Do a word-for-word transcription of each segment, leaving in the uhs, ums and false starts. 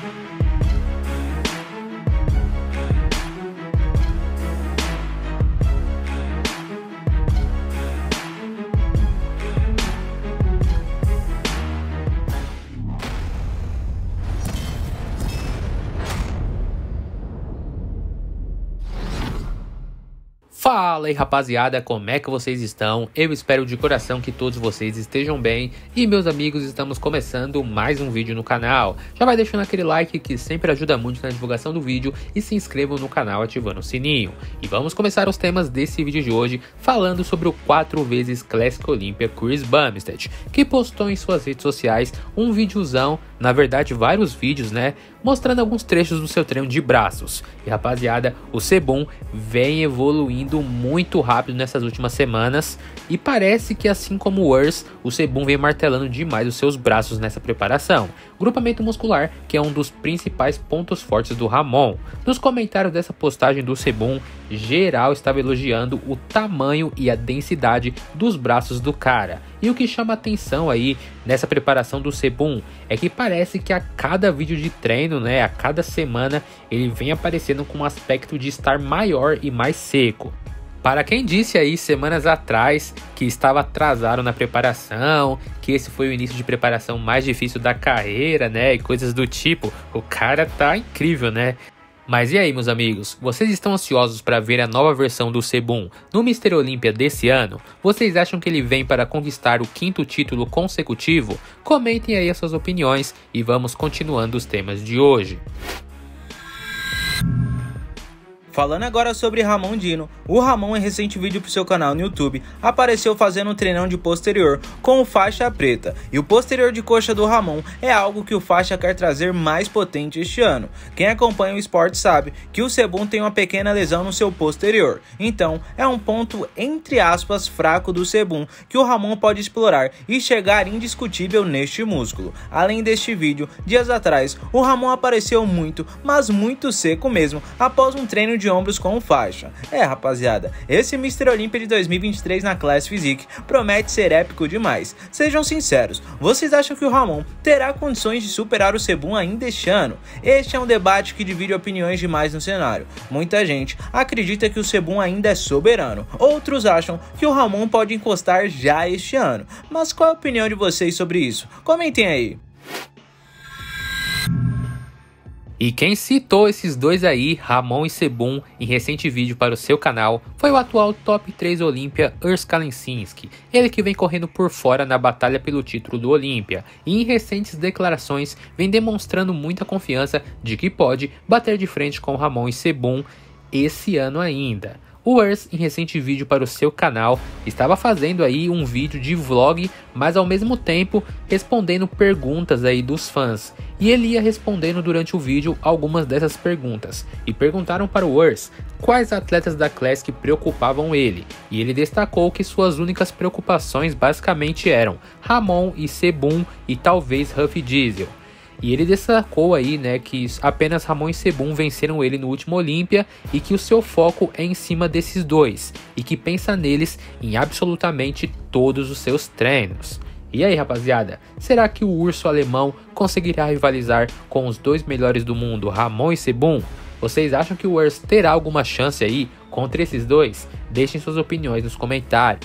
Fala aí rapaziada, como é que vocês estão? Eu espero de coração que todos vocês estejam bem. E meus amigos, estamos começando mais um vídeo no canal. Já vai deixando aquele like que sempre ajuda muito na divulgação do vídeo. E se inscrevam no canal ativando o sininho. E vamos começar os temas desse vídeo de hoje, falando sobre o quatro vezes Classic Olympia Chris Bumstead, que postou em suas redes sociais um videozão, na verdade vários vídeos, né, mostrando alguns trechos do seu treino de braços. E rapaziada, o Sebum vem evoluindo muito rápido nessas últimas semanas e parece que, assim como o Urs, o Sebum vem martelando demais os seus braços nessa preparação. Grupamento muscular, que é um dos principais pontos fortes do Ramon. Nos comentários dessa postagem do Sebum, geral estava elogiando o tamanho e a densidade dos braços do cara. E o que chama atenção aí nessa preparação do Sebum é que parece que a cada vídeo de treino, né, a cada semana, ele vem aparecendo com um aspecto de estar maior e mais seco. Para quem disse aí semanas atrás que estava atrasado na preparação, que esse foi o início de preparação mais difícil da carreira, né, e coisas do tipo, o cara tá incrível, né? Mas e aí, meus amigos, vocês estão ansiosos para ver a nova versão do Sebum no Mister Olympia desse ano? Vocês acham que ele vem para conquistar o quinto título consecutivo? Comentem aí as suas opiniões e vamos continuando os temas de hoje. Falando agora sobre Ramon Dino, o Ramon, em recente vídeo para o seu canal no YouTube, apareceu fazendo um treinão de posterior com o faixa preta, e o posterior de coxa do Ramon é algo que o faixa quer trazer mais potente este ano. Quem acompanha o esporte sabe que o Sebum tem uma pequena lesão no seu posterior, então é um ponto entre aspas fraco do Sebum que o Ramon pode explorar e chegar indiscutível neste músculo. Além deste vídeo, dias atrás, o Ramon apareceu muito, mas muito seco mesmo, após um treino de de ombros com faixa. É rapaziada, esse Mister Olympia de dois mil e vinte e três na Class Physique promete ser épico demais. Sejam sinceros, vocês acham que o Ramon terá condições de superar o Sebum ainda este ano? Este é um debate que divide opiniões demais no cenário. Muita gente acredita que o Sebum ainda é soberano, outros acham que o Ramon pode encostar já este ano. Mas qual a opinião de vocês sobre isso? Comentem aí. E quem citou esses dois aí, Ramon e Sebum, em recente vídeo para o seu canal, foi o atual top três Olympia Urs Kalecinski, ele que vem correndo por fora na batalha pelo título do Olympia, e em recentes declarações vem demonstrando muita confiança de que pode bater de frente com Ramon e Sebum esse ano ainda. O Urs, em recente vídeo para o seu canal, estava fazendo aí um vídeo de vlog, mas ao mesmo tempo respondendo perguntas aí dos fãs. E ele ia respondendo durante o vídeo algumas dessas perguntas. E perguntaram para o Urs quais atletas da Classic preocupavam ele. E ele destacou que suas únicas preocupações basicamente eram Ramon e Sebum e talvez Ruff Diesel. E ele destacou aí, né, que apenas Ramon e Sebum venceram ele no último Olympia e que o seu foco é em cima desses dois e que pensa neles em absolutamente todos os seus treinos. E aí, rapaziada, será que o urso alemão conseguirá rivalizar com os dois melhores do mundo, Ramon e Sebum? Vocês acham que o Urs terá alguma chance aí contra esses dois? Deixem suas opiniões nos comentários.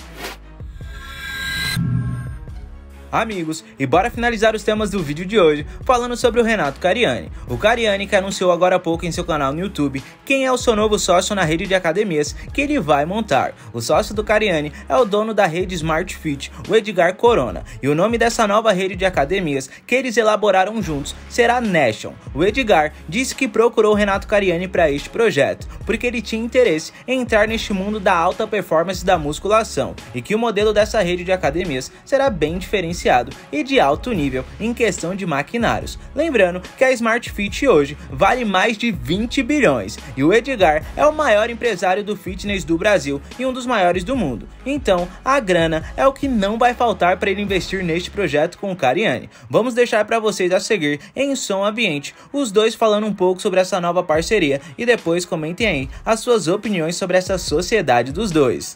Amigos, e bora finalizar os temas do vídeo de hoje falando sobre o Renato Cariani. O Cariani que anunciou agora há pouco em seu canal no YouTube quem é o seu novo sócio na rede de academias que ele vai montar. O sócio do Cariani é o dono da rede Smart Fit, o Edgar Corona, e o nome dessa nova rede de academias que eles elaboraram juntos será Nation. O Edgar disse que procurou o Renato Cariani para este projeto, porque ele tinha interesse em entrar neste mundo da alta performance da musculação, e que o modelo dessa rede de academias será bem diferenciado e de alto nível em questão de maquinários. Lembrando que a Smart Fit hoje vale mais de vinte bilhões e o Edgar é o maior empresário do fitness do Brasil e um dos maiores do mundo. Então a grana é o que não vai faltar para ele investir neste projeto com o Cariani. Vamos deixar para vocês a seguir em som ambiente os dois falando um pouco sobre essa nova parceria e depois comentem aí as suas opiniões sobre essa sociedade dos dois.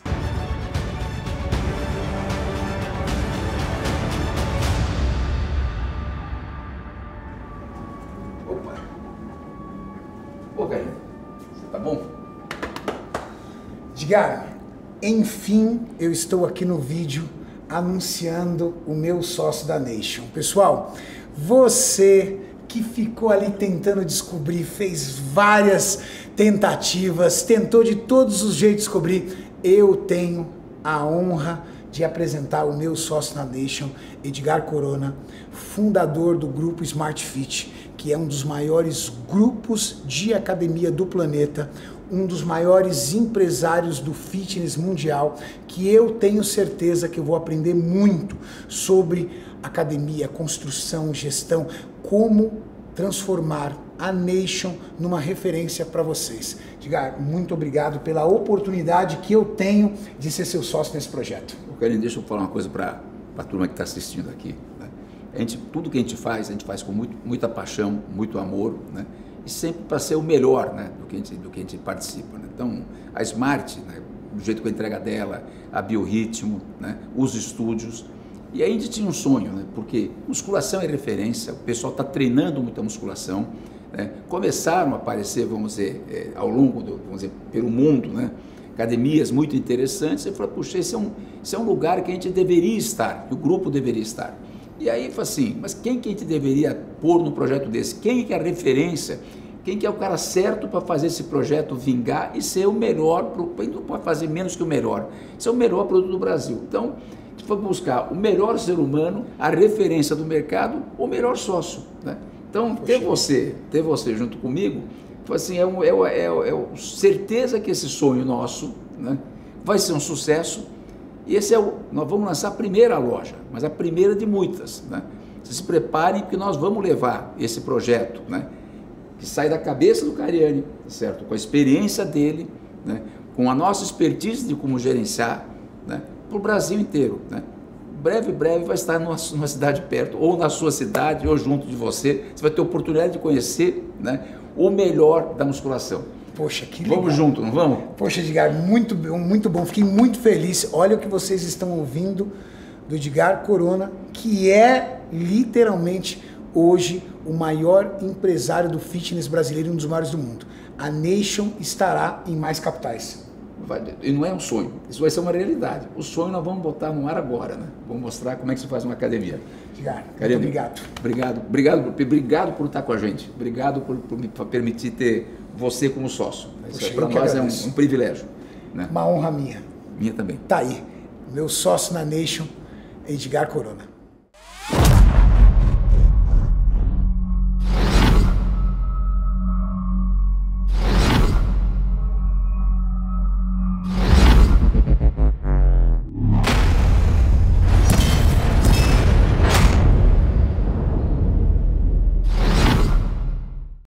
Opa! Ô, Karine, você tá bom? Edgar, enfim, eu estou aqui no vídeo anunciando o meu sócio da Nation. Pessoal, você que ficou ali tentando descobrir, fez várias tentativas, tentou de todos os jeitos descobrir, eu tenho a honra de apresentar o meu sócio na Nation, Edgar Corona, fundador do grupo Smart Fit, que é um dos maiores grupos de academia do planeta, um dos maiores empresários do fitness mundial, que eu tenho certeza que eu vou aprender muito sobre academia, construção, gestão, como transformar a Nation numa referência para vocês. Edgar, muito obrigado pela oportunidade que eu tenho de ser seu sócio nesse projeto. Karine, deixa eu falar uma coisa para a turma que está assistindo aqui. Né? A gente, tudo que a gente faz, a gente faz com muito, muita paixão, muito amor, né? E sempre para ser o melhor, né? do, que a gente, do que a gente participa. Né? Então, a Smart, né? do jeito com a entrega dela, a Biorritmo, né? os estúdios. E aí a gente tinha um sonho, né? Porque musculação é referência, o pessoal está treinando muita musculação. Né? Começaram a aparecer, vamos dizer, é, ao longo do, vamos dizer, pelo mundo, né? academias muito interessantes. Eu falei, puxa, esse é, um, esse é um lugar que a gente deveria estar, que o grupo deveria estar. E aí foi assim, mas quem que a gente deveria pôr num projeto desse? Quem que é a referência? Quem que é o cara certo para fazer esse projeto vingar e ser o melhor, não pode fazer menos que o melhor, ser o melhor produto do Brasil. Então, a gente foi buscar o melhor ser humano, a referência do mercado, o melhor sócio. Né? Então, ter você, ter você junto comigo, foi assim, é, um, é, é, é, é certeza que esse sonho nosso, né, vai ser um sucesso. E esse é o, nós vamos lançar a primeira loja, mas a primeira de muitas. Né? Vocês se preparem, porque nós vamos levar esse projeto, né, que sai da cabeça do Cariani, certo? Com a experiência dele, né, com a nossa expertise de como gerenciar, né, para o Brasil inteiro. Né? Breve, breve vai estar numa, numa cidade perto, ou na sua cidade, ou junto de você. Você vai ter a oportunidade de conhecer, né, o melhor da musculação. Poxa, que legal. Vamos junto, não vamos? Poxa, Edgar, muito, muito bom. Fiquei muito feliz. Olha o que vocês estão ouvindo do Edgar Corona, que é literalmente hoje o maior empresário do fitness brasileiro e um dos maiores do mundo. A Nation estará em mais capitais. Vai, e não é um sonho, isso vai ser uma realidade. O sonho nós vamos botar no ar agora, né? Vamos mostrar como é que se faz uma academia. Edgar, Cariani, muito obrigado. Obrigado, obrigado, obrigado por estar com a gente. Obrigado por, por me permitir ter você como sócio. Para nós é um, um privilégio. Né? Uma honra minha. Minha também. Tá aí, meu sócio na Nation, Edgar Corona.